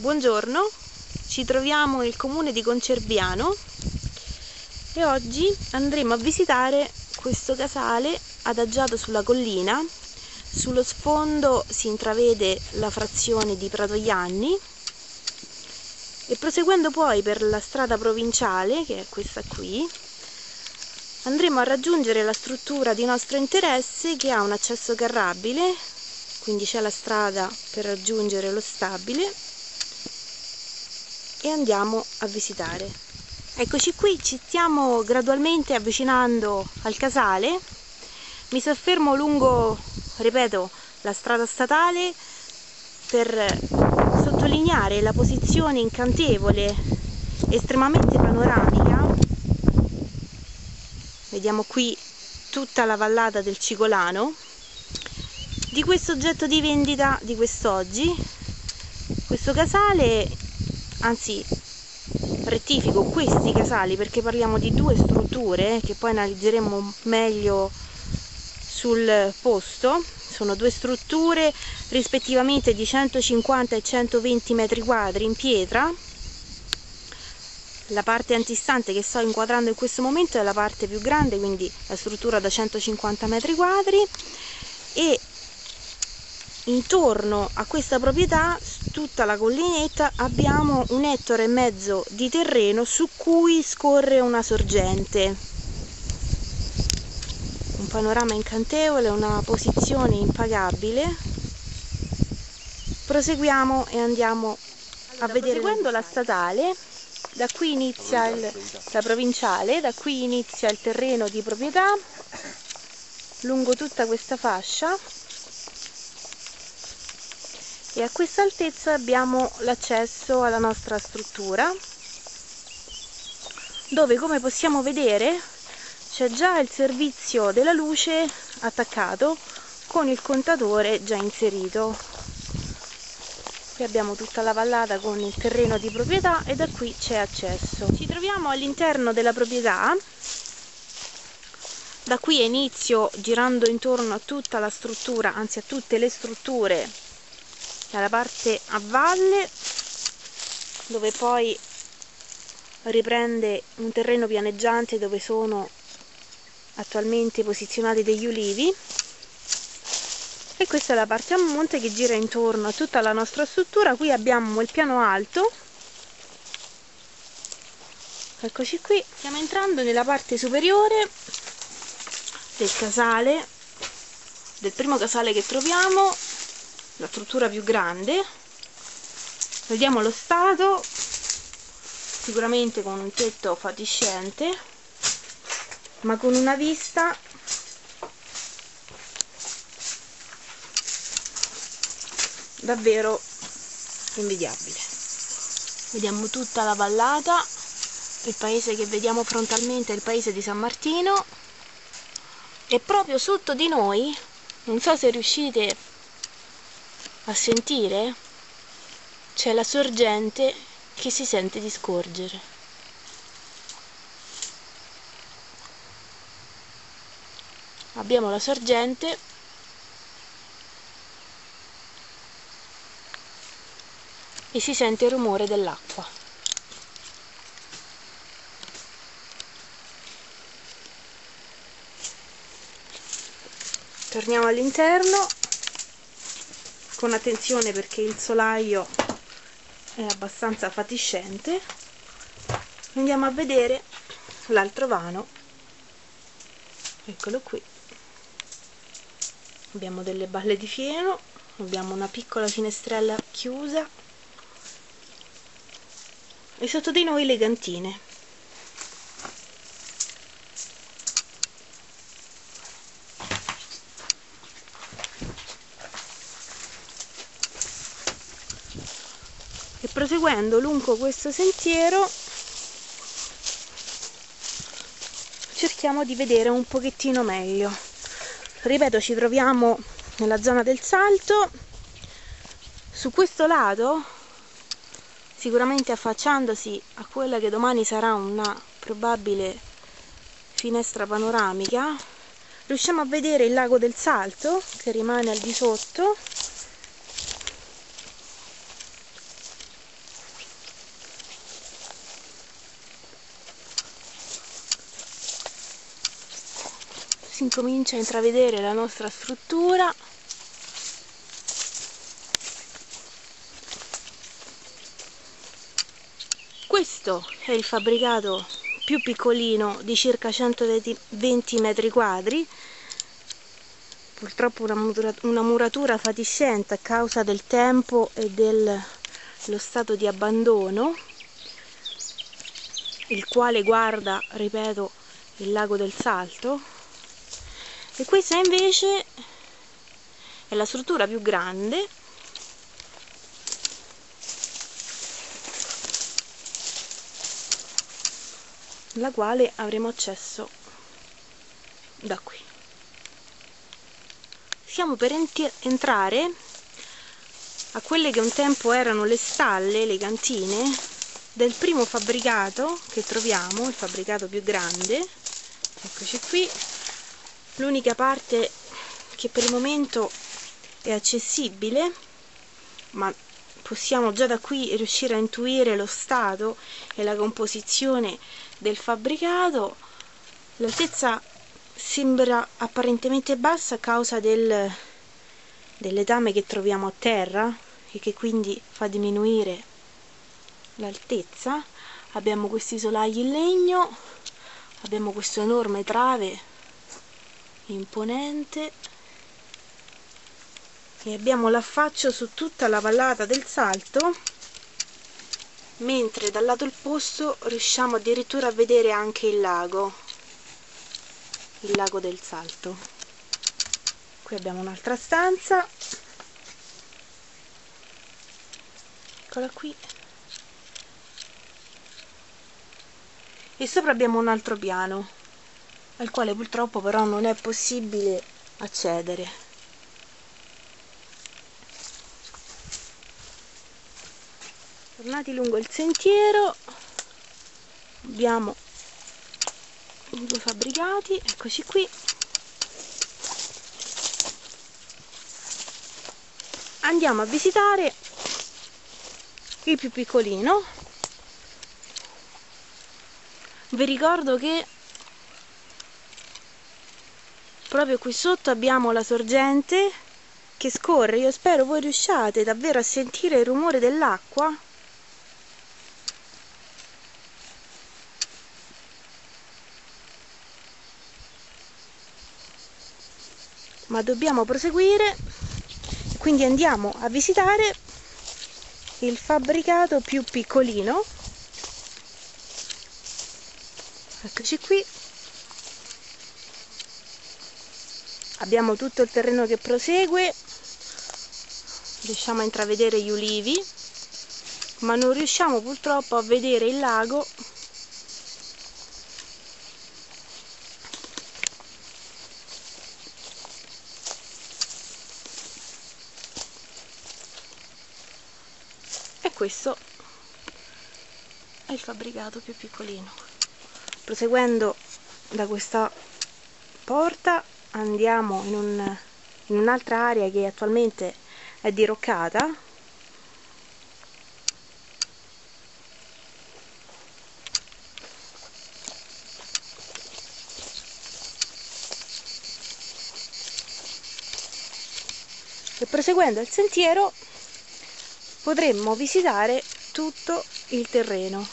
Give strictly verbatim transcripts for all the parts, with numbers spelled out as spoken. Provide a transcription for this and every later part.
Buongiorno, ci troviamo nel comune di Concerviano e oggi andremo a visitare questo casale adagiato sulla collina. Sullo sfondo si intravede la frazione di Pratoianni e proseguendo poi per la strada provinciale, che è questa qui, andremo a raggiungere la struttura di nostro interesse che ha un accesso carrabile, quindi c'è la strada per raggiungere lo stabile e andiamo a visitare. Eccoci qui, ci stiamo gradualmente avvicinando al casale. Mi soffermo lungo, ripeto, la strada statale per sottolineare la posizione incantevole, estremamente panoramica. Vediamo qui tutta la vallata del Cigolano, di questo oggetto di vendita di quest'oggi. Questo casale, anzi rettifico, questi casali, perché parliamo di due strutture che poi analizzeremo meglio sul posto. Sono due strutture rispettivamente di centocinquanta e centoventi metri quadri in pietra. La parte antistante che sto inquadrando in questo momento è la parte più grande, quindi la struttura da centocinquanta metri quadri, e intorno a questa proprietà, tutta la collinetta, abbiamo un ettaro e mezzo di terreno su cui scorre una sorgente. Un panorama incantevole, una posizione impagabile. Proseguiamo e andiamo a vedere. Seguendo la statale, da qui inizia il, la provinciale, da qui inizia il terreno di proprietà lungo tutta questa fascia. E a questa altezza abbiamo l'accesso alla nostra struttura, dove, come possiamo vedere, c'è già il servizio della luce attaccato con il contatore già inserito. Qui abbiamo tutta la vallata con il terreno di proprietà e da qui c'è accesso. Ci troviamo all'interno della proprietà. Da qui inizio girando intorno a tutta la struttura, anzi a tutte le strutture, dalla parte a valle, dove poi riprende un terreno pianeggiante dove sono attualmente posizionati degli ulivi, e questa è la parte a monte che gira intorno a tutta la nostra struttura. Qui abbiamo il piano alto, eccoci qui, stiamo entrando nella parte superiore del casale, del primo casale che troviamo, la struttura più grande. Vediamo lo stato, sicuramente con un tetto fatiscente, ma con una vista davvero invidiabile. Vediamo tutta la vallata, il paese che vediamo frontalmente è il paese di San Martino, e proprio sotto di noi, non so se riuscite a sentire, c'è la sorgente che si sente di scorgere. Abbiamo la sorgente e si sente il rumore dell'acqua. Torniamo all'interno con attenzione, perché il solaio è abbastanza fatiscente. Andiamo a vedere l'altro vano, eccolo qui. Abbiamo delle balle di fieno, abbiamo una piccola finestrella chiusa e sotto di noi le cantine. E proseguendo lungo questo sentiero cerchiamo di vedere un pochettino meglio. Ripeto, ci troviamo nella zona del Salto. Su questo lato, sicuramente affacciandosi a quella che domani sarà una probabile finestra panoramica, riusciamo a vedere il lago del Salto che rimane al di sotto si incomincia a intravedere la nostra struttura. Questo è il fabbricato più piccolino, di circa centoventi metri quadri, purtroppo una muratura, una muratura fatiscente a causa del tempo e dello stato di abbandono, il quale guarda, ripeto, il lago del Salto. E questa invece è la struttura più grande, alla quale avremo accesso da qui. Stiamo per entrare a quelle che un tempo erano le stalle, le cantine del primo fabbricato che troviamo, il fabbricato più grande. Eccoci qui, l'unica parte che per il momento è accessibile, ma possiamo già da qui riuscire a intuire lo stato e la composizione del fabbricato. L'altezza sembra apparentemente bassa a causa del, del letame che troviamo a terra e che quindi fa diminuire l'altezza. Abbiamo questi solai in legno, abbiamo questo enorme trave imponente e abbiamo l'affaccio su tutta la vallata del Salto, mentre dal lato opposto riusciamo addirittura a vedere anche il lago, il lago del Salto. Qui abbiamo un'altra stanza, eccola qui, e sopra abbiamo un altro piano al quale purtroppo però non è possibile accedere. Tornati lungo il sentiero abbiamo due fabbricati, eccoci qui. Andiamo a visitare il più piccolino. Vi ricordo che proprio qui sotto abbiamo la sorgente che scorre. Io spero voi riusciate davvero a sentire il rumore dell'acqua. Ma dobbiamo proseguire, quindi andiamo a visitare il fabbricato più piccolino. Eccoci qui, abbiamo tutto il terreno che prosegue, riusciamo a intravedere gli ulivi, ma non riusciamo purtroppo a vedere il lago. E questo è il fabbricato più piccolino. Proseguendo da questa porta andiamo in, un, in un'altra area che attualmente è diroccata. E proseguendo il sentiero potremmo visitare tutto il terreno.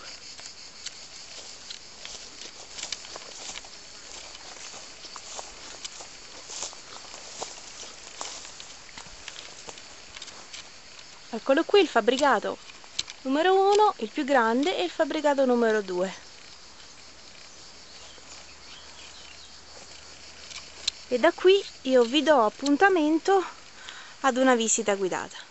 Eccolo qui il fabbricato numero uno, il più grande, e il fabbricato numero due. E da qui io vi do appuntamento ad una visita guidata.